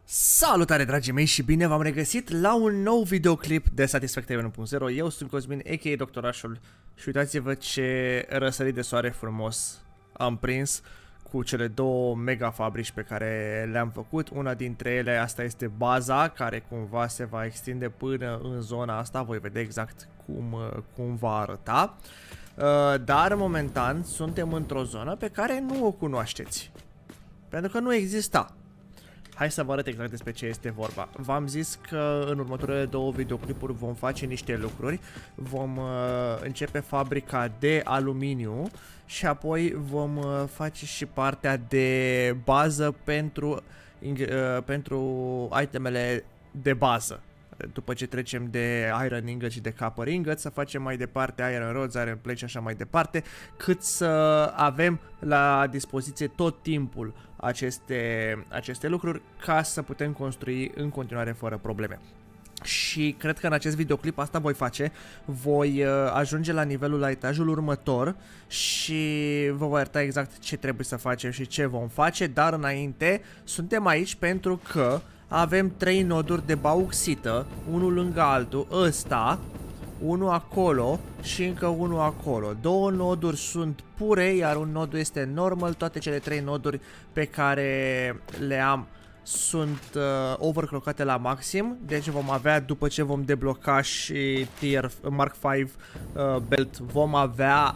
Salutare dragii mei și bine v-am regăsit la un nou videoclip de Satisfactory 1.0. Eu sunt Cosmin, a.k.a. Doctorașul, și uitați-vă ce răsărit de soare frumos am prins cu cele două mega fabrici pe care le-am făcut. Una dintre ele, asta este baza, care cumva se va extinde până în zona asta. Voi vedea exact cum va arăta. Dar momentan suntem într-o zonă pe care nu o cunoașteți, pentru că nu exista. Hai să vă arăt exact despre ce este vorba. V-am zis că în următoarele două videoclipuri vom face niște lucruri. Vom începe fabrica de aluminiu și apoi vom face și partea de bază pentru itemele de bază. După ce trecem de Iron Ingot și de Copper Ingot, să facem mai departe Iron Rods, Iron Plate și așa mai departe, cât să avem la dispoziție tot timpul aceste lucruri ca să putem construi în continuare fără probleme. Și cred că în acest videoclip asta voi face. Voi ajunge la nivelul, la etajul următor și vă voi arăta exact ce trebuie să facem și ce vom face. Dar înainte, suntem aici pentru că avem 3 noduri de bauxită, unul lângă altul, ăsta, unul acolo și încă unul acolo. Două noduri sunt pure, iar un nod este normal. Toate cele 3 noduri pe care le am sunt overclockate la maxim. Deci vom avea, după ce vom debloca și tier Mark 5 belt, vom avea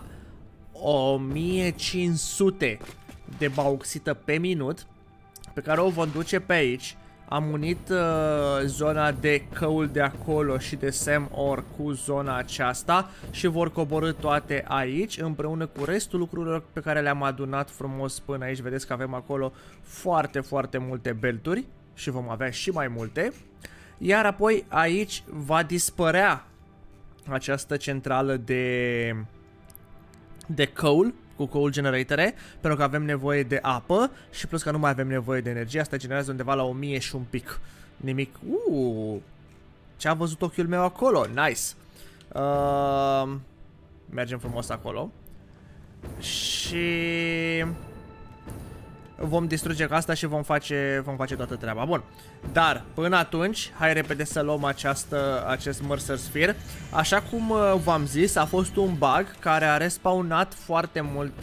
1500 de bauxită pe minut, pe care o vom duce pe aici. Am unit zona de căul de acolo și de Sam Ore cu zona aceasta și vor coborî toate aici împreună cu restul lucrurilor pe care le-am adunat frumos până aici. Vedeți că avem acolo foarte multe belturi și vom avea și mai multe. Iar apoi aici va dispărea această centrală de coal cu coal generatore, pentru că avem nevoie de apă și plus că nu mai avem nevoie de energie. Asta generează undeva la 1000 și un pic. Nimic. Ce a văzut ochiul meu acolo? Nice. Mergem frumos acolo. Și vom distruge asta și vom face toată treaba. Bun. Dar până atunci, hai repede să luăm acest Mercer Sphere. Așa cum v-am zis, a fost un bug care a respawnat foarte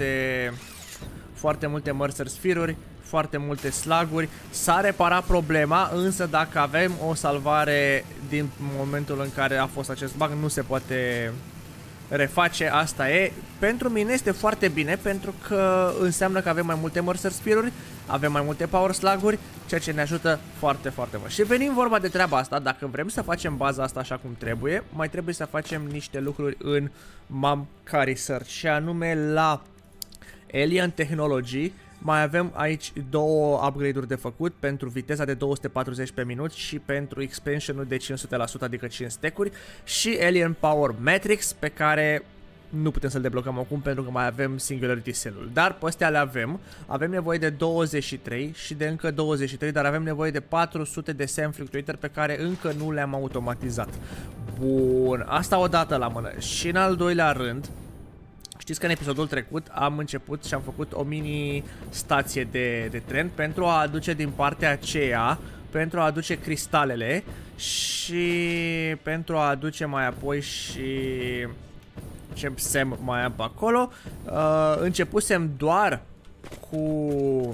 multe Mercer Sphere-uri, foarte multe slaguri. S-a reparat problema, însă dacă avem o salvare din momentul în care a fost acest bug, nu se poate reface. Asta e. Pentru mine este foarte bine, pentru că înseamnă că avem mai multe Mercer Sphere-uri, avem mai multe Power Slug-uri, ceea ce ne ajută foarte mult. Și venim vorba de treaba asta, dacă vrem să facem baza asta așa cum trebuie, mai trebuie să facem niște lucruri în Mamka Research, și anume la Alien Technology. Mai avem aici două upgrade-uri de făcut, pentru viteza de 240 pe minut și pentru expansion-ul de 500%, adică 5 stack-uri, și Alien Power Matrix, pe care nu putem să-l deblocăm acum pentru că mai avem Singularity Cell-ul. Dar pe astea le avem. Avem nevoie de 23 și de încă 23, dar avem nevoie de 400 de Sam Fluctuator pe care încă nu le-am automatizat. Bun, asta o dată la mână. Și în al doilea rând, știți că în episodul trecut am început și am făcut o mini stație de tren pentru a aduce din partea aceea, pentru a aduce cristalele și pentru a aduce mai apoi și ce Sam mai am pe acolo. Începusem doar cu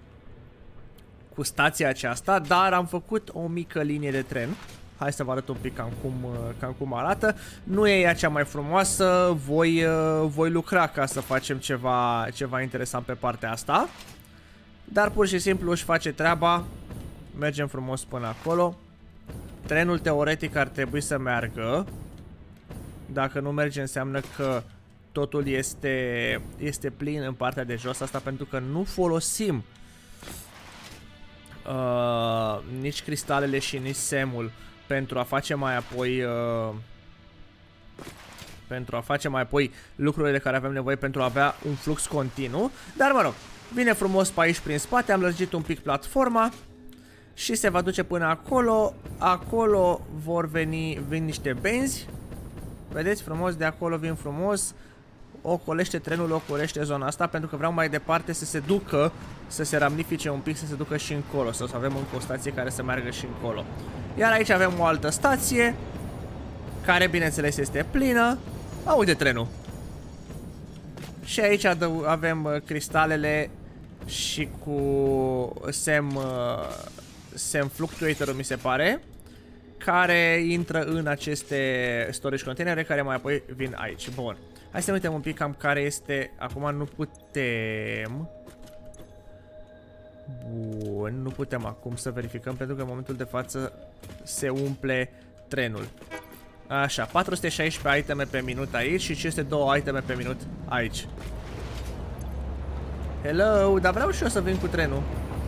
stația aceasta, dar am făcut o mică linie de tren. Hai să vă arăt un pic cam cum arată. Nu e ea cea mai frumoasă, voi lucra ca să facem ceva interesant pe partea asta. Dar pur și simplu își face treaba. Mergem frumos până acolo. Trenul teoretic ar trebui să meargă. Dacă nu merge, înseamnă că totul este plin în partea de jos. Asta pentru că nu folosim nici cristalele și nici semul pentru a face mai apoi lucrurile de care avem nevoie pentru a avea un flux continuu. Dar mă rog, vine frumos pe aici prin spate, am lărgit un pic platforma și se va duce până acolo. Acolo vin niște benzi. Vedeți frumos, de acolo vin frumos. ocolește trenul, ocolește zona asta, pentru că vreau mai departe să se ducă, să se ramifice un pic, să se ducă și încolo, să avem încă o stație care să meargă și încolo. Iar aici avem o altă stație, care bineînțeles este plină. Uite trenul. Și aici avem cristalele și cu Sam Fluctuator-ul, mi se pare, care intră în aceste storage containere, care mai apoi vin aici. Bun. Hai să ne uităm un pic cam care este. Acum nu putem. Bun, nu putem acum să verificăm, pentru că în momentul de față se umple trenul. Așa, 416 iteme pe minut aici și 502 iteme pe minut aici. Hello, dar vreau și eu să vin cu trenul.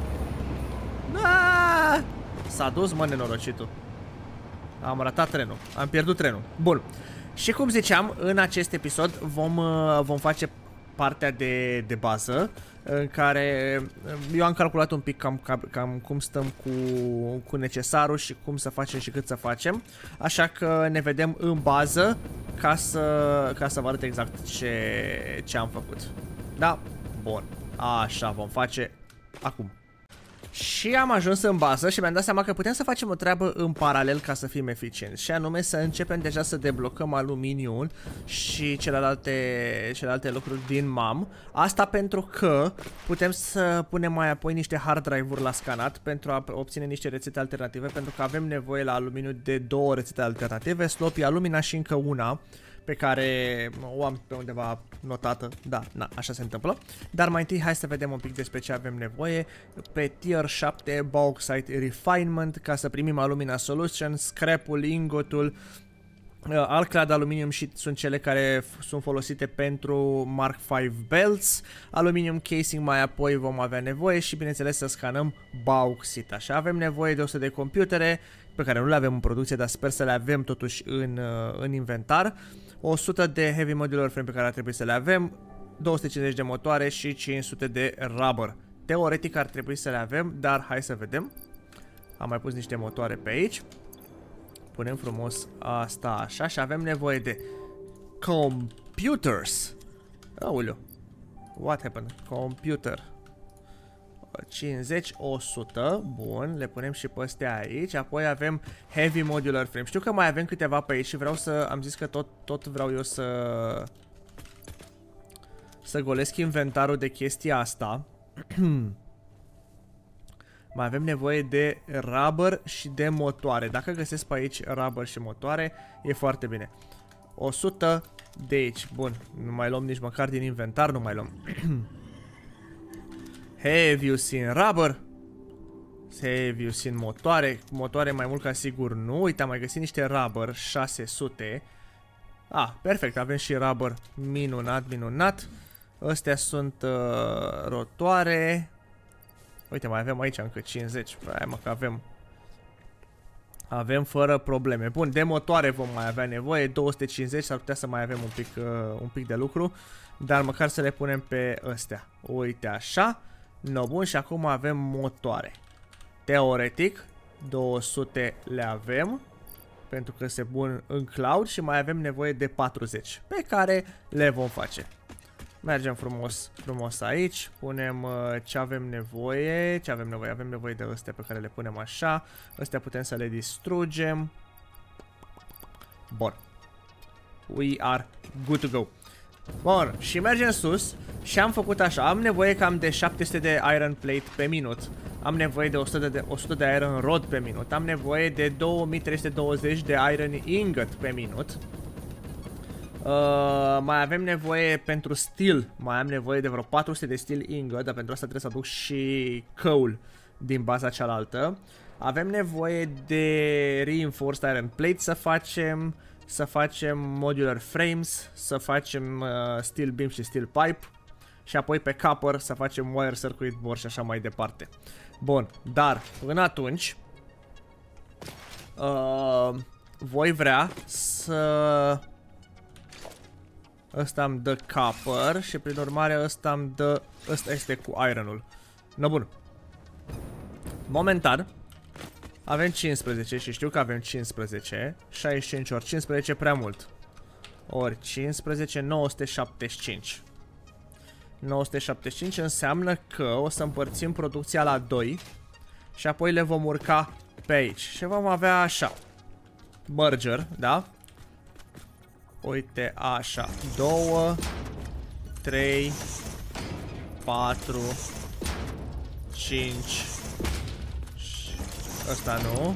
S-a dus, mă, nenorocitul. Am ratat trenul, am pierdut trenul. Bun. Și cum ziceam, în acest episod vom face partea de bază, în care eu am calculat un pic cam cum stăm cu necesarul și cum să facem și cât să facem. Așa că ne vedem în bază ca să vă arăt exact ce am făcut. Da? Bun. Așa vom face acum. Și am ajuns în bază și mi-am dat seama că putem să facem o treabă în paralel ca să fim eficienți. Și anume să începem deja să deblocăm aluminiul și celelalte lucruri din MAM. Asta pentru că putem să punem mai apoi niște hard drive-uri la scanat pentru a obține niște rețete alternative, pentru că avem nevoie la aluminiu de 2 rețete alternative, Sloppy Alumina și încă una pe care o am pe undeva notată. Da, așa se întâmplă. Dar mai întâi hai să vedem un pic despre ce avem nevoie. Pe tier 7 Bauxite Refinement, ca să primim Alumina Solution, scrap-ul, ingotul, Alclad Aluminium Sheet sunt cele care sunt folosite pentru Mark V Belts, Aluminium Casing mai apoi vom avea nevoie și bineînțeles să scanăm Bauxite. Așa, avem nevoie de 100 de computere pe care nu le avem în producție, dar sper să le avem totuși în inventar. 100 de Heavy Modular Frame pe care ar trebui să le avem, 250 de motoare și 500 de rubber. Teoretic ar trebui să le avem, dar hai să vedem. Am mai pus niște motoare pe aici. Punem frumos asta așa și avem nevoie de computers. Aoleu. What happened? Computer. 50, 100. Bun, le punem și pe astea aici. Apoi avem Heavy Modular Frame. Știu că mai avem câteva pe aici și vreau să... Am zis că tot vreau eu să golesc inventarul de chestia asta. Mai avem nevoie de rubber și de motoare. Dacă găsesc pe aici rubber și motoare, e foarte bine. 100 de aici. Bun, nu mai luăm nici măcar din inventar, nu mai luăm. Heavy using rubber. Heavy using motoare. Motoare mai mult ca sigur nu. Uite, am mai găsit niște rubber, 600. Perfect, avem și rubber. Minunat, minunat. Astea sunt rotoare. Uite, mai avem aici încă 50. Hai mă că avem fără probleme. Bun, de motoare vom mai avea nevoie. 250, s-ar putea să mai avem un pic de lucru. Dar măcar să le punem pe astea. Uite așa. No, bun, și acum avem motoare. Teoretic 200 le avem, pentru că se pun în cloud și mai avem nevoie de 40, pe care le vom face. Mergem frumos aici, punem ce avem nevoie. Avem nevoie de astea pe care le punem așa. Astea putem să le distrugem. Bun. We are good to go. Bun, și mergem sus și am făcut așa. Am nevoie cam de 700 de iron plate pe minut. Am nevoie de 100 de iron rod pe minut. Am nevoie de 2320 de iron ingot pe minut. Mai avem nevoie pentru steel. Mai am nevoie de vreo 400 de steel ingot, dar pentru asta trebuie să aduc și coal din baza cealaltă. Avem nevoie de reinforced iron plate să facem modular frames, să facem steel beam și steel pipe și apoi pe copper să facem wire circuit board și așa mai departe. Bun, dar până atunci voi vrea să... Ăsta îmi dă copper și prin urmare ăsta este cu ironul. No, bun. Momentan avem 15 și știu că avem 15. 65 ori 15 prea mult. ori 15, 975. 975 înseamnă că o să împărțim producția la 2 și apoi le vom urca pe aici. Și vom avea așa. Merger, da? Uite, așa. 2, 3, 4, 5. Ăsta nu.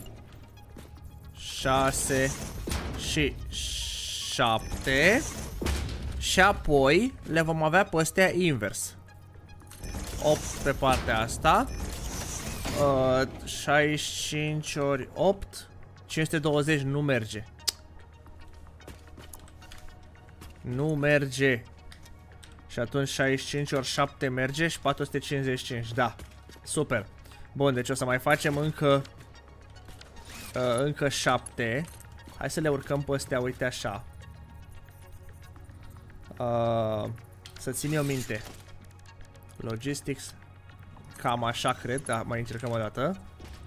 6 și 7. Și apoi le vom avea pe astea invers. 8 pe partea asta. 65 ori 8. 520 nu merge. Nu merge. Și atunci 65 ori 7 merge și 455. Da. Super. Bun, deci o să mai facem încă 7. Hai să le urcăm pe astea, uite așa. Să țin eu minte. Logistics. Cam așa cred, da, mai încercăm o dată.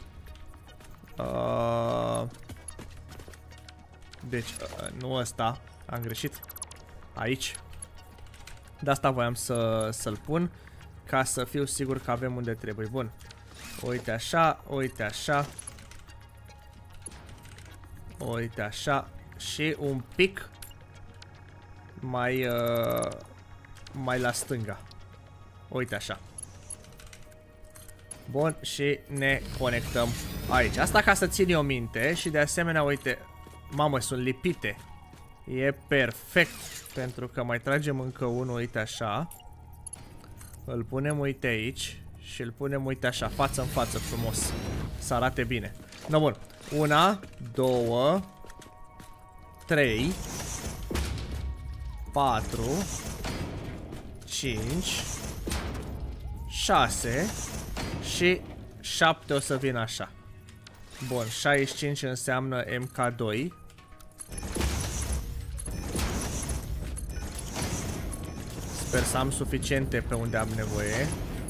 Deci, nu ăsta. Am greșit. Aici. De asta voiam să-l pun. Ca să fiu sigur că avem unde trebuie. Bun. Uite așa, uite așa. Uite așa. Și un pic mai la stânga. Uite așa. Bun, și ne conectăm aici. Asta ca să țin eu minte. Și de asemenea, uite. Mamă, sunt lipite. E perfect. Pentru că mai tragem încă unul, uite așa. Îl punem, uite aici. Și îl punem, uite așa, față în față, frumos. Să arate bine. No, bun. 1, 2, 3, 4, 5, 6 și 7 o să vină așa. Bun, 65 înseamnă MK2. Sper să am suficiente pe unde am nevoie.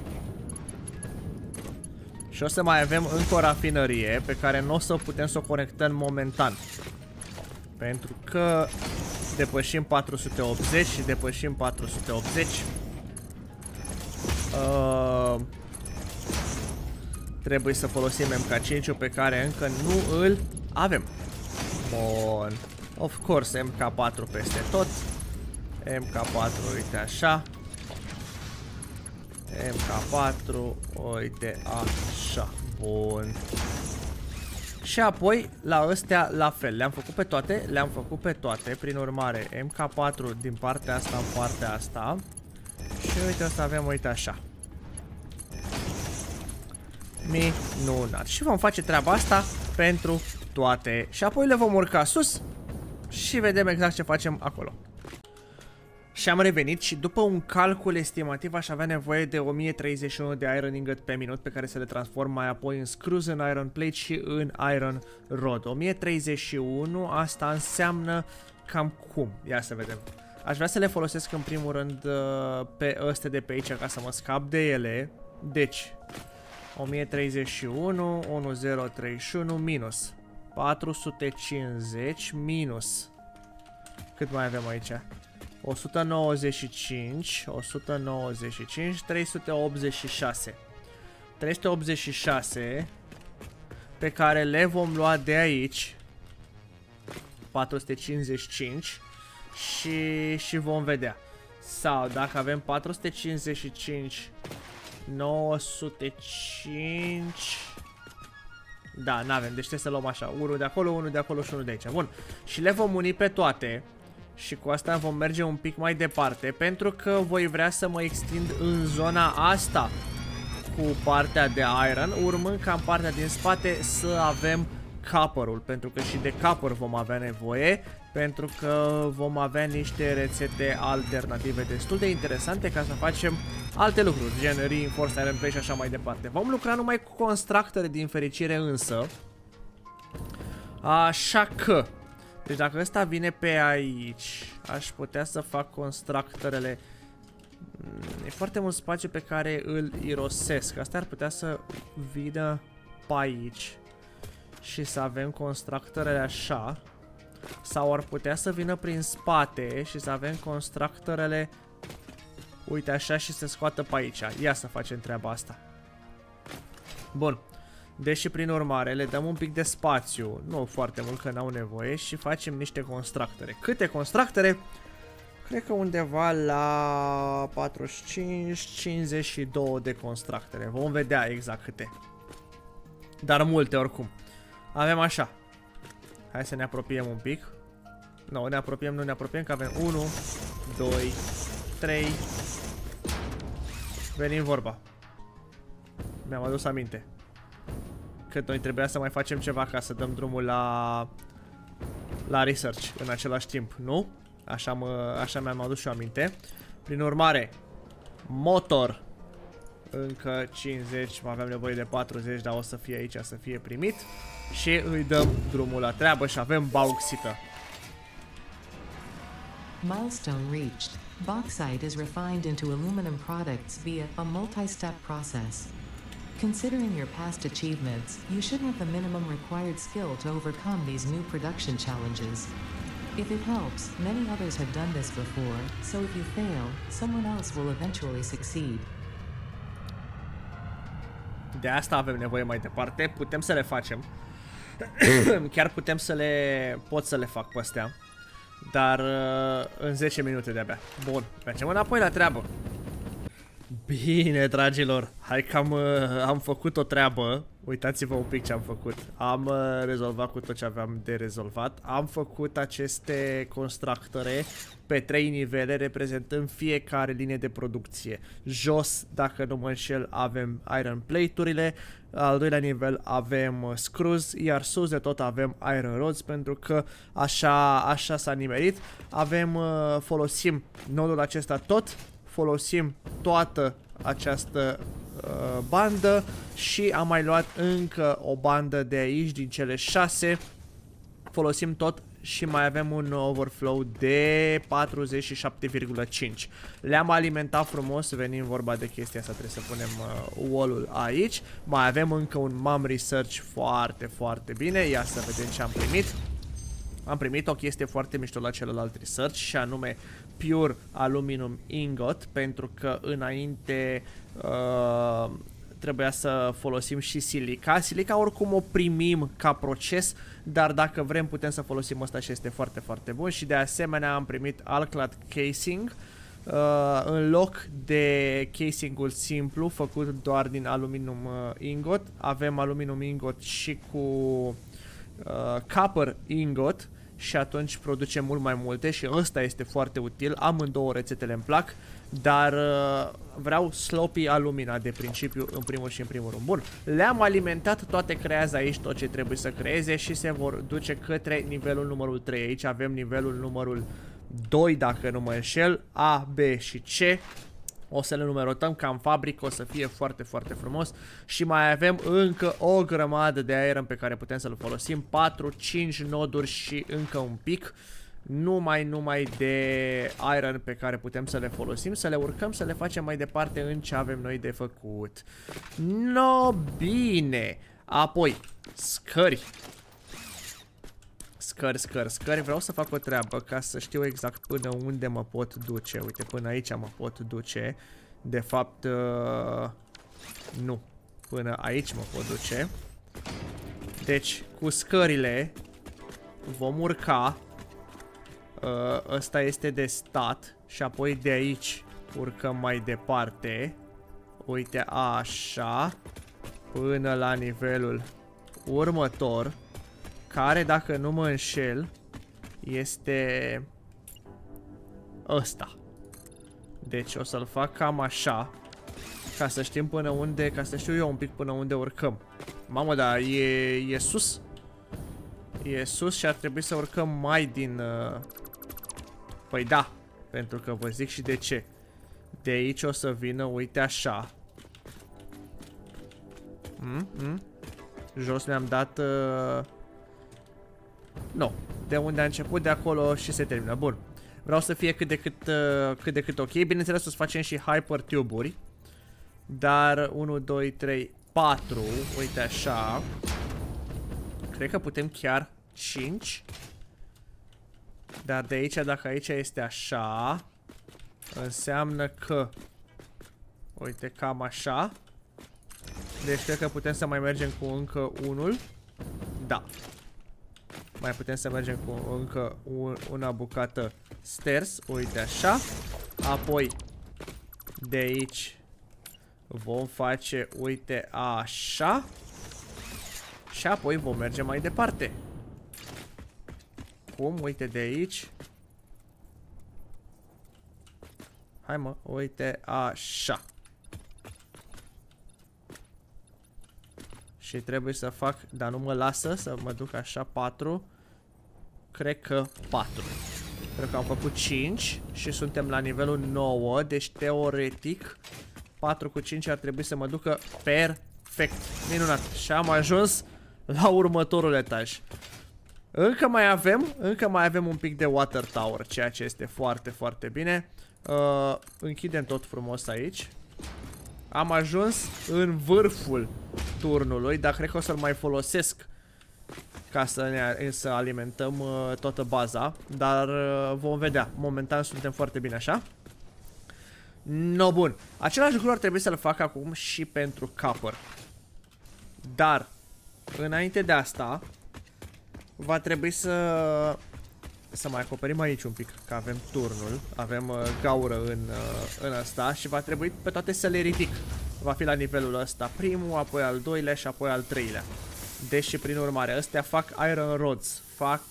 Și o să mai avem încă o rafinărie pe care nu o să putem să o conectăm momentan. Pentru că depășim 480 și depășim 480. Trebuie să folosim MK5-ul pe care încă nu îl avem. Bun. Of course, MK4 peste tot. MK4, uite așa. MK4, uite așa. Bun. Și apoi la astea la fel. Le-am făcut pe toate. Le-am făcut pe toate. Prin urmare, MK4 din partea asta în partea asta. Și uite, o să avem, uite așa. Minunat. Și vom face treaba asta pentru toate. Și apoi le vom urca sus și vedem exact ce facem acolo. Și am revenit și după un calcul estimativ aș avea nevoie de 1031 de iron ingot pe minut pe care să le transform mai apoi în screws, în iron plate și în iron rod. 1031, asta înseamnă cam cum? Ia să vedem. Aș vrea să le folosesc în primul rând pe astea de pe aici ca să mă scap de ele. Deci 1031, 1031 minus 450 minus. Cât mai avem aici? 195, 195, 386. 386 pe care le vom lua de aici. 455 și vom vedea. Sau dacă avem 455 905. Da, n-avem, deci trebuie să luăm așa. Unul de acolo și unul de aici. Bun. Și le vom uni pe toate. Și cu asta vom merge un pic mai departe. Pentru că voi vrea să mă extind în zona asta cu partea de iron, urmând ca în partea din spate să avem copper-ul. Pentru că și de copper vom avea nevoie. Pentru că vom avea niște rețete alternative destul de interesante ca să facem alte lucruri, gen reinforced iron plate și așa mai departe. Vom lucra numai cu constructere din fericire însă. Așa că deci dacă ăsta vine pe aici, aș putea să fac constructorele. E foarte mult spațiu pe care îl irosesc. Asta ar putea să vină pe aici și să avem constructorele așa. sau ar putea să vină prin spate și să avem constructorele, uite așa, și să scoată pe aici. Ia să facem treaba asta. Bun. Deci prin urmare le dăm un pic de spațiu, nu foarte mult că n-au nevoie, și facem niște constructere. Câte constructere? Cred că undeva la 45-52 de constructere. Vom vedea exact câte. Dar multe oricum. Avem așa. Hai să ne apropiem un pic. Nu, ne apropiem, nu ne apropiem, că avem 1, 2, 3. Venim vorba. Mi-am adus aminte că noi trebuia să mai facem ceva ca să dăm drumul la research în același timp, nu? Așa mi-am adus și eu aminte. Prin urmare, motor încă 50, mai avem nevoie de 40, dar o să fie aici, să fie primit. Și îi dăm drumul la treabă și avem bauxită. Milestone reached. Bauxite is refined into aluminum products via a multi-step process. Considering your past achievements, you should have the minimum required skill to overcome these new production challenges. If it helps, many others have done this before, so if you fail, someone else will eventually succeed. De asta avem nevoie mai departe, putem să le facem. Chiar putem să pot să le fac pe astea. Dar în 10 minute de-abia. Bun, mergem înapoi la treabă. Bine, dragilor, hai că am făcut o treabă. Uitați-vă un pic ce am făcut. Am rezolvat cu tot ce aveam de rezolvat. Am făcut aceste constructore pe 3 nivele, reprezentând fiecare linie de producție. Jos, dacă nu mă înșel, avem iron plate-urile. Al doilea nivel avem screws, iar sus de tot avem iron rods, pentru că așa s-a nimerit. Folosim nodul acesta tot, folosim toată această bandă și am mai luat încă o bandă de aici din cele 6. Folosim tot și mai avem un overflow de 47,5. Le-am alimentat frumos, venim vorba de chestia asta, trebuie să punem wall-ul aici. Mai avem încă un MAM Research foarte, foarte bine. Ia să vedem ce am primit. Am primit o chestie foarte mișto la celălalt research, și anume Pure Aluminum Ingot, pentru că înainte trebuia să folosim și silica. Silica oricum o primim ca proces, dar dacă vrem putem să folosim asta și este foarte, foarte bun. Și de asemenea am primit Alclad Casing, în loc de casingul simplu făcut doar din aluminum ingot. Avem aluminum ingot și cu copper ingot și atunci producem mult mai multe și ăsta este foarte util. Amândouă rețetele îmi plac, dar vreau sloppy alumina de principiu în primul și în primul rând. Bun, le-am alimentat, toate creează aici tot ce trebuie să creeze și se vor duce către nivelul numărul 3. Aici avem nivelul numărul 2, dacă nu mă înșel, A, B și C. O să le numerotăm ca în fabrică, o să fie foarte, foarte frumos. Și mai avem încă o grămadă de iron pe care putem să-l folosim. 4-5 noduri și încă un pic. Numai de iron pe care putem să le folosim, să le urcăm, să le facem mai departe în ce avem noi de făcut. No, bine. Apoi, scări. Scări. Vreau să fac o treabă ca să știu exact până unde mă pot duce. Uite, până aici mă pot duce. De fapt, nu. Până aici mă pot duce. Deci, cu scările vom urca. Ăsta este de stat. Și apoi de aici urcăm mai departe. Uite, așa. Până la nivelul următor, care, dacă nu mă înșel, este ăsta. Deci o să-l fac cam așa, ca să știm până unde, ca să știu eu un pic până unde urcăm. Mamă, dar e sus. E sus și ar trebui să urcăm mai din... Păi da, pentru că vă zic și de ce. De aici o să vină, uite așa. Jos ne-am dat... Nu, de unde a început, de acolo și se termină. Bun, vreau să fie cât de cât ok. Bineînțeles o să facem și hyper tube-uri. Dar 1, 2, 3, 4. Uite așa. Cred că putem chiar 5. Dar de aici, dacă aici este așa, înseamnă că, uite, cam așa. Deci cred că putem să mai mergem cu încă unul. Da. Mai putem să mergem cu încă una bucată stairs. Uite așa. Apoi de aici vom face, uite, așa. Și apoi vom merge mai departe. Cum? Uite de aici. Hai mă, uite așa. Și trebuie să fac, dar nu mă lasă să mă duc așa, 4. Cred că 4. Cred că am făcut 5 și suntem la nivelul 9, deci teoretic 4 cu 5 ar trebui să mă ducă perfect. Minunat. Și am ajuns la următorul etaj. Încă mai avem un pic de water tower, ceea ce este foarte, foarte bine. Închidem tot frumos aici. Am ajuns în vârful turnului, dar cred că o să-l mai folosesc ca să alimentăm toată baza. Dar vom vedea. Momentan suntem foarte bine așa. No, bun. Același lucru ar trebui să-l fac acum și pentru copper. Dar, înainte de asta, va trebui să mai acoperim aici un pic, că avem turnul, avem gaură în asta și va trebui pe toate să le ridic. Va fi la nivelul ăsta primul, apoi al doilea și apoi al treilea. Deci, prin urmare, ăstea fac iron rods, fac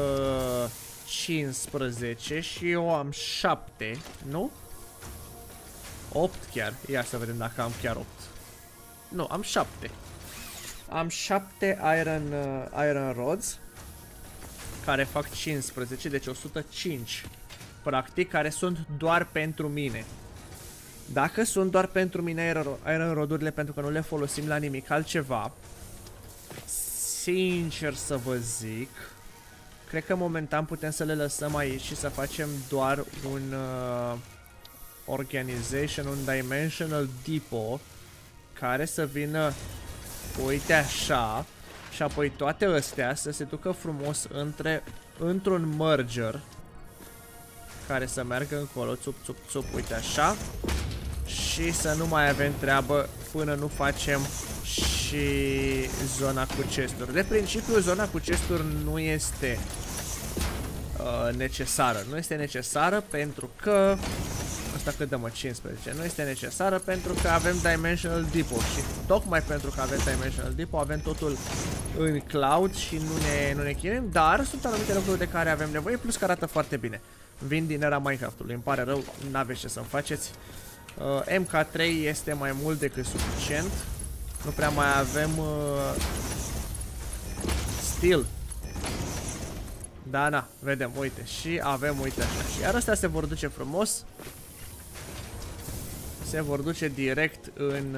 15 și eu am 7, nu? 8 chiar, ia să vedem dacă am chiar 8. Nu, am 7. Am 7 iron rods care fac 15, deci 105 practic, care sunt doar pentru mine. Dacă sunt doar pentru mine iron rodurile, pentru că nu le folosim la nimic altceva, sincer să vă zic, cred că momentan putem să le lăsăm aici și să facem doar un organization, un dimensional depot care să vină, uite așa, și apoi toate astea să se ducă frumos într-un merger care să meargă încolo, țup, țup, țup, uite așa, și să nu mai avem treabă până nu facem și zona cu chesturi. De principiu, zona cu chesturi nu este necesară. Nu este necesară pentru că asta cât dă, mă, 15. Nu este necesară pentru că avem Dimensional Depot și tocmai pentru că avem Dimensional Depot avem totul în cloud și nu ne chinuim, dar sunt anumite lucruri de care avem nevoie, plus că arată foarte bine. Vin din era Minecraft-ului, îmi pare rău, n-aveți ce să-mi faceți. MK3 este mai mult decât suficient. Nu prea mai avem steel. Da, na, vedem, uite, și avem, uite așa. Și iar astea se vor duce frumos. Se vor duce direct în...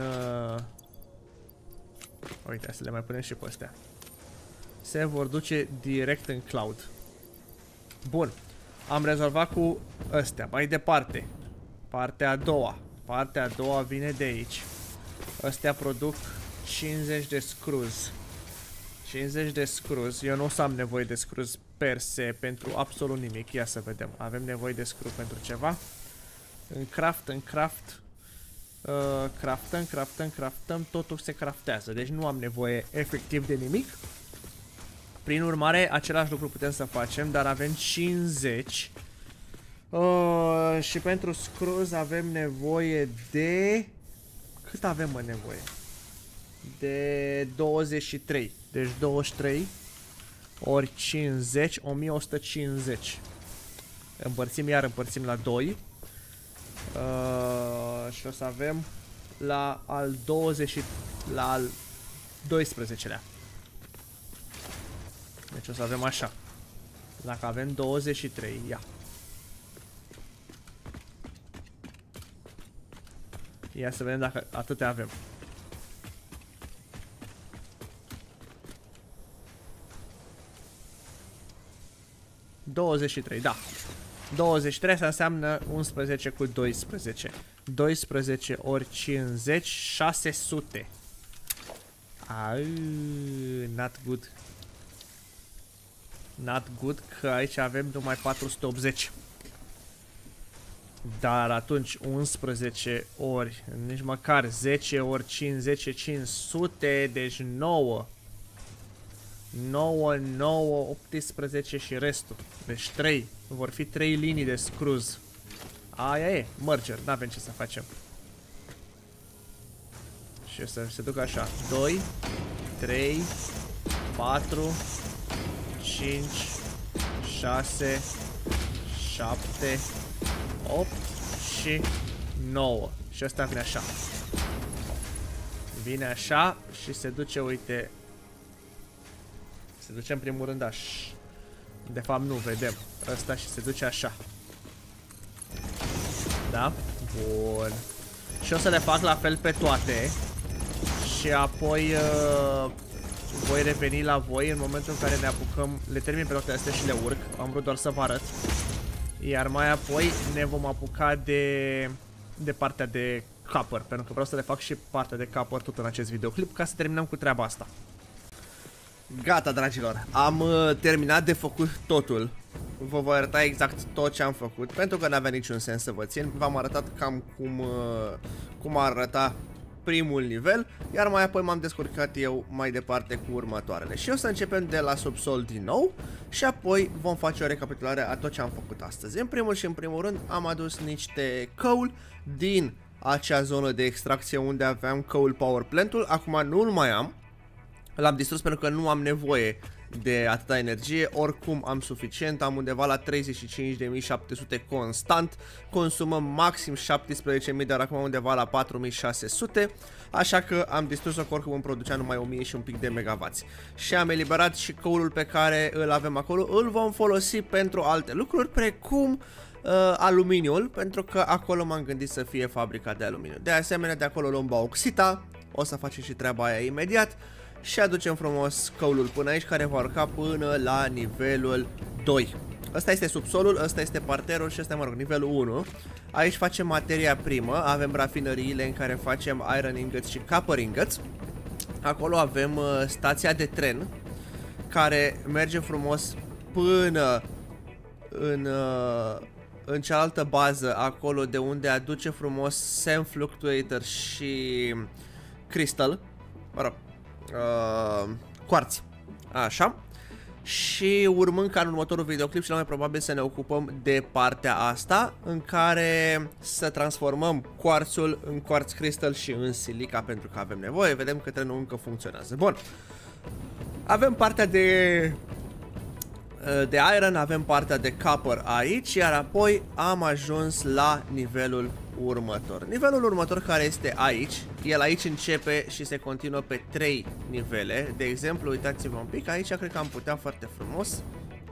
uite, să le mai punem și pe astea. Se vor duce direct în cloud. Bun. Am rezolvat cu astea. Mai departe. Partea a doua. Partea a doua vine de aici. Astea produc 50 de screws. 50 de screws. Eu nu o să am nevoie de screws per se pentru absolut nimic. Ia să vedem. Avem nevoie de screw pentru ceva. În craft. Craftăm, totul se craftează. Deci nu am nevoie efectiv de nimic. Prin urmare, același lucru putem să facem, dar avem 50. Și pentru screws avem nevoie de... cât avem, mă, nevoie? De 23. Deci 23 ori 50, 1150. Împărțim la 2. Și o să avem la al 12-lea. Deci o să avem așa. Dacă avem 23, ia. Ia să vedem dacă atâtea avem. Da. 23 asta înseamnă 11 cu 12. 12 ori 50, 600. Not good. Not good, că aici avem numai 480. Dar atunci 11 ori, nici măcar 10 ori 5, 10, 500, deci 9. 9, 9, 18 și restul. Deci 3. Vor fi 3 linii de screws. Aia e, merger, n-avem ce să facem. Și să se ducă așa. 2, 3, 4, 5, 6, 7, 8 și 9. Și ăsta vine așa. Vine așa și se duce, uite. Se duce în primul rând așa. De fapt nu, vedem. Ăsta și se duce așa. Da? Bun. Și o să le fac la fel pe toate. Și apoi voi reveni la voi în momentul în care ne apucăm. Le termin pe toate astea și le urc. Am vrut doar să vă arăt. Iar mai apoi ne vom apuca de partea de copper, pentru că vreau să le fac și partea de copper tot în acest videoclip, ca să terminăm cu treaba asta. Gata, dragilor, am terminat de făcut totul. Vă voi arăta exact tot ce am făcut, pentru că n-avea niciun sens să vă țin. V-am arătat cam cum ar arăta primul nivel, iar mai apoi m-am descurcat eu mai departe cu următoarele. Și o să începem de la subsol din nou și apoi vom face o recapitulare a tot ce am făcut astăzi. În primul și în primul rând am adus niște coal din acea zonă de extracție unde aveam coal power plant-ul. Acum nu-l mai am. L-am distrus pentru că nu am nevoie de atâta energie, oricum am suficient, am undeva la 35.700 constant, consumăm maxim 17.000, dar acum undeva la 4.600, așa că am distrus-o, că oricum îmi producea numai 1.000 și un pic de megavați. Și am eliberat și coal-ul pe care îl avem acolo, îl vom folosi pentru alte lucruri, precum aluminiul, pentru că acolo m-am gândit să fie fabrica de aluminiu. De asemenea, de acolo luăm bauxita, o să facem și treaba aia imediat. Și aducem frumos coal-ul până aici, care va urca până la nivelul 2. Ăsta este subsolul, ăsta este parterul și ăsta, mă rog, nivelul 1. Aici facem materia primă, avem rafinăriile în care facem iron ingots și copper ingots. Acolo avem stația de tren, care merge frumos până în cealaltă bază, acolo de unde aduce frumos Sand Fluctuator și Crystal, mă rog, quartz. Așa. Și urmând ca în următorul videoclip și la mai probabil să ne ocupăm de partea asta, în care să transformăm quartzul în quartz crystal și în silica, pentru că avem nevoie. Vedem că trenul încă funcționează. Bun. Avem partea de iron, avem partea de copper aici, iar apoi am ajuns la nivelul următor. Nivelul următor, care este aici, el aici începe și se continuă pe 3 nivele. De exemplu, uitați-vă un pic, aici cred că am putea foarte frumos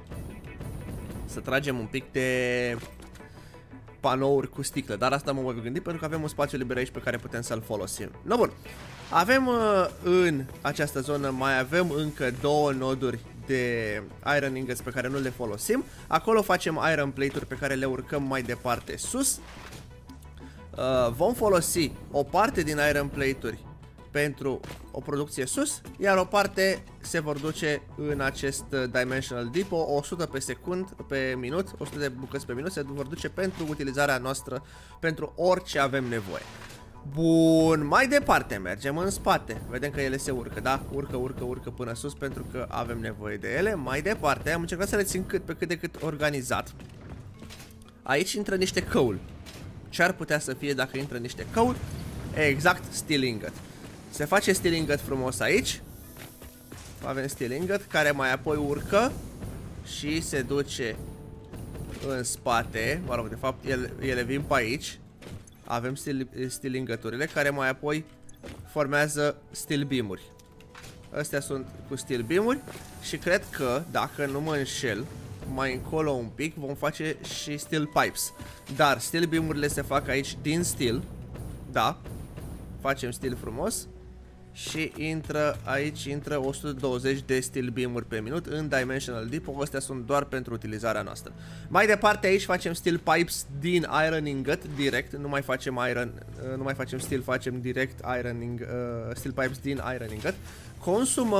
să tragem un pic de panouri cu sticlă, dar asta mă voi gândi pentru că avem un spațiu liber aici pe care putem să-l folosim. No, bun. Avem în această zonă mai avem încă 2 noduri de iron ingots pe care nu le folosim. Acolo facem iron plate-uri pe care le urcăm mai departe sus. Vom folosi o parte din iron plate-uri pentru o producție sus, iar o parte se vor duce în acest dimensional depot, 100 pe minut, 100 de bucăți pe minut se vor duce pentru utilizarea noastră, pentru orice avem nevoie. Bun, mai departe mergem în spate. Vedem că ele se urcă, da? Urcă până sus pentru că avem nevoie de ele. Mai departe, am încercat să le țin pe cât de cât organizat. Aici intră niște coal. Ce ar putea să fie dacă intră niște coal? Exact, steel ingot. Se face steel ingot frumos aici. Avem steel ingot care mai apoi urcă și se duce în spate. Mă rog, de fapt ele vin pe aici. Avem steel ingoturile care mai apoi formează steel beam-uri. Astea sunt cu steel beam-uri și cred că, dacă nu mă înșel, mai încolo un pic vom face și steel pipes. Dar steel beam-urile se fac aici din steel. Da. Facem steel frumos. Și aici intră 120 de steel beam-uri pe minut în dimensional depot. Astea sunt doar pentru utilizarea noastră. Mai departe aici facem steel pipes din iron ingot direct. Nu mai facem steel, facem direct steel pipes din iron ingot. Consumăm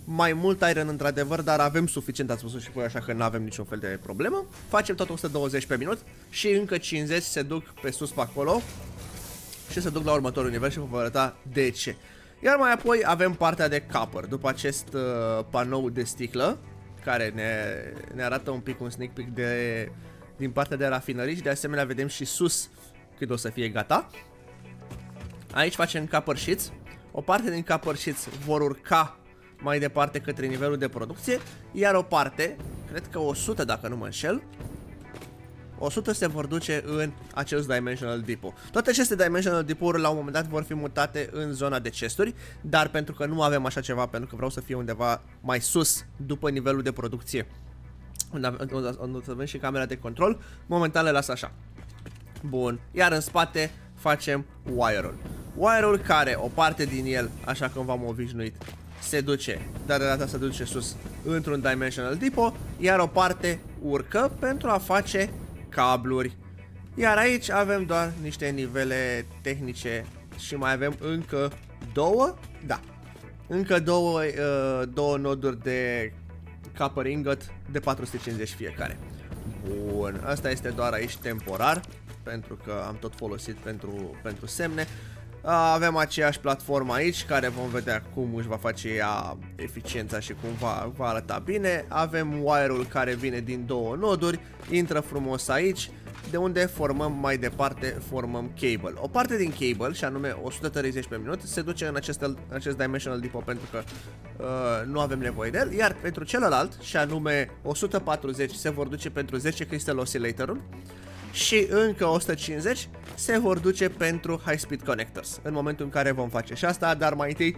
mai mult iron într-adevăr, dar avem suficient, ați văzut și voi, așa că nu avem niciun fel de problemă. Facem tot 120 pe minut și încă 50 se duc pe sus pe acolo și se duc la următorul nivel și vă voi arăta de ce. Iar mai apoi avem partea de copper, după acest panou de sticlă, care ne arată un pic un sneak peek din partea de rafinării și de asemenea vedem și sus cât o să fie gata. Aici facem copper sheets. O parte din copper sheets vor urca mai departe către nivelul de producție, iar o parte, cred că 100 dacă nu mă înșel, 100 se vor duce în acest Dimensional Depot. Toate aceste Dimensional Depot-uri la un moment dat vor fi mutate în zona de chesturi, dar pentru că nu avem așa ceva, pentru că vreau să fie undeva mai sus după nivelul de producție, unde avem și camera de control, momentan le las așa. Bun, iar în spate facem wire-ul. Wire-ul care, o parte din el, așa cum v-am obișnuit, se duce, dar de data se duce sus într-un Dimensional Depot, iar o parte urcă pentru a face cabluri. Iar aici avem doar niște nivele tehnice și mai avem încă două, da, încă două noduri de copper ingot de 450 fiecare. Bun, asta este doar aici temporar, pentru că am tot folosit pentru semne. Avem aceeași platformă aici, care vom vedea cum își va face ea eficiența și cum va arăta bine. Avem wire-ul care vine din două noduri, intră frumos aici, de unde formăm mai departe, formăm cable. O parte din cable, și anume 130 pe minut, se duce în acest Dimensional Depot pentru că nu avem nevoie de el, iar pentru celălalt, și anume 140, se vor duce pentru 10 Crystal Oscillator-uri și încă 150 se vor duce pentru High Speed Connectors în momentul în care vom face și asta, dar mai întâi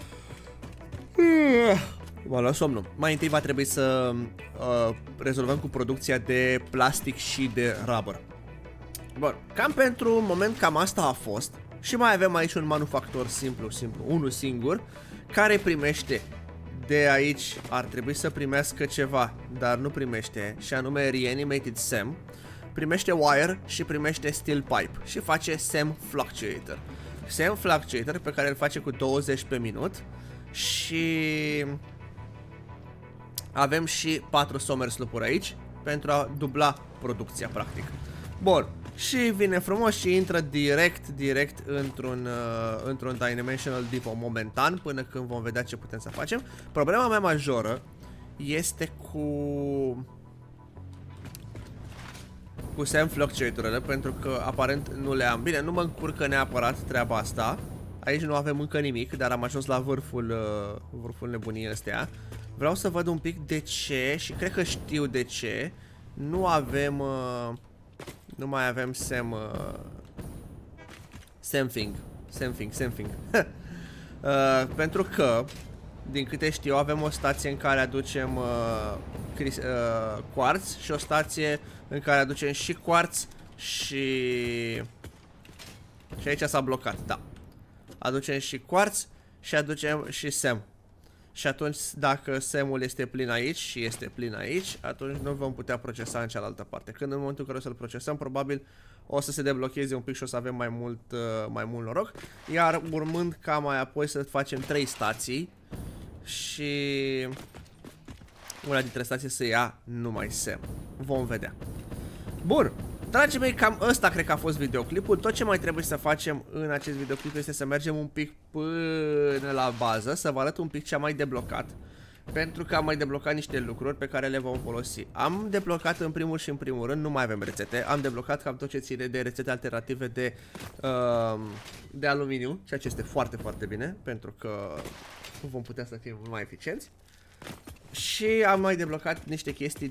m-a luat somnul. Mai întâi va trebui să rezolvăm cu producția de plastic și de rubber. Bun, cam pentru moment cam asta a fost. Și mai avem aici un manufactor simplu, unul singur, care primește de aici, ar trebui să primească ceva, dar nu primește, și anume Reanimated SEM. Primește wire și primește steel pipe și face SEM Fluctuator. SEM Fluctuator pe care îl face cu 20 pe minut și avem și 4 SummerSloop-uri aici pentru a dubla producția practic. Bun, și vine frumos și intră direct într-un Dimensional Depot momentan până când vom vedea ce putem să facem. Problema mea majoră este cu SEM Fluctuator-urile, pentru că aparent nu le am. Bine, nu mă încurcă neapărat treaba asta. Aici nu avem încă nimic, dar am ajuns la vârful nebuniei astea. Vreau să văd un pic de ce, și cred că știu de ce nu avem nu mai avem SEMthing. Pentru că, din câte știu, avem o stație în care aducem quartz și o stație în care aducem și quartz și aici s-a blocat, da. Aducem și quartz și aducem și SEM. Și atunci, dacă SEM-ul este plin aici și este plin aici, atunci nu vom putea procesa în cealaltă parte. Când în momentul în care o să-l procesăm, probabil o să se deblocheze un pic și o să avem mai mult noroc. Iar urmând ca mai apoi să facem 3 stații și una dintre stații să ia numai SEM. Vom vedea. Bun, dragii mei, cam ăsta cred că a fost videoclipul. Tot ce mai trebuie să facem în acest videoclip este să mergem un pic până la bază, să vă arăt un pic ce am mai deblocat, pentru că am mai deblocat niște lucruri pe care le vom folosi. Am deblocat în primul rând, nu mai avem rețete. Am deblocat cam tot ce ține de rețete alternative de aluminiu, ceea ce este foarte, foarte bine, pentru că vom putea să fim mai eficienți. Și am mai deblocat niște chestii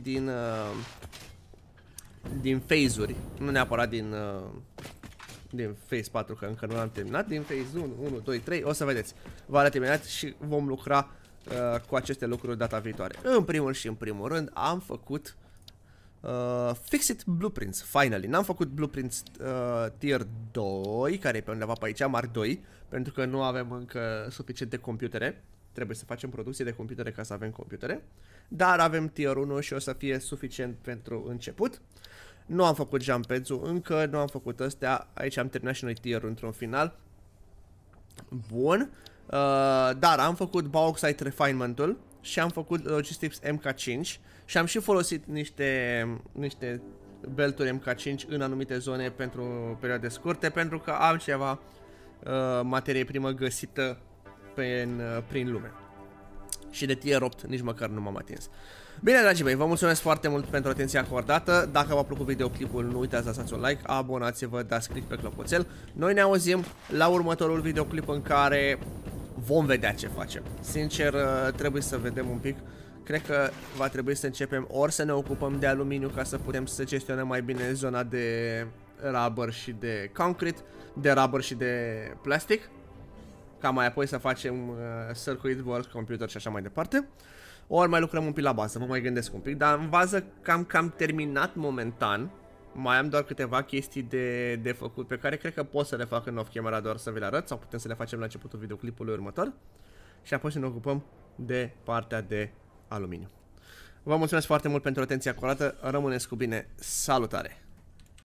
din phase-uri, nu neapărat din phase 4, că încă nu am terminat, din phase 1, 2, 3, o să vedeți. V-am terminat și vom lucra cu aceste lucruri data viitoare. În primul rând am făcut Fixit Blueprints, finally. N-am făcut Blueprints Tier 2, care e pe undeva pe aici, Mark 2, pentru că nu avem încă suficiente computere. Trebuie să facem producție de computere ca să avem computere. Dar avem Tier 1 și o să fie suficient pentru început. Nu am făcut jump pads-ul încă, nu am făcut astea. Aici am terminat și noi tier-ul într-un final. Bun. Dar am făcut bauxite refinement-ul și am făcut Logistics MK5 și am și folosit niște belturi MK5 în anumite zone pentru perioade scurte, pentru că am ceva materie primă găsită prin lume. Și de tier 8 nici măcar nu m-am atins. Bine, dragii mei, vă mulțumesc foarte mult pentru atenția acordată. Dacă v-a plăcut videoclipul, nu uitați să dați un like, abonați-vă, dați click pe clopoțel. Noi ne auzim la următorul videoclip în care vom vedea ce facem. Sincer, trebuie să vedem un pic. Cred că va trebui să începem ori să ne ocupăm de aluminiu ca să putem să gestionăm mai bine zona de rubber și de concrete, de rubber și de plastic, ca mai apoi să facem circuit board, computer și așa mai departe. Ori mai lucrăm un pic la bază, mă mai gândesc un pic, dar în bază cam terminat momentan. Mai am doar câteva chestii de făcut pe care cred că pot să le fac în off-camera, doar să vi le arăt, sau putem să le facem la începutul videoclipului următor. Și apoi să ne ocupăm de partea de aluminiu. Vă mulțumesc foarte mult pentru atenția acordată, rămâneți cu bine, salutare!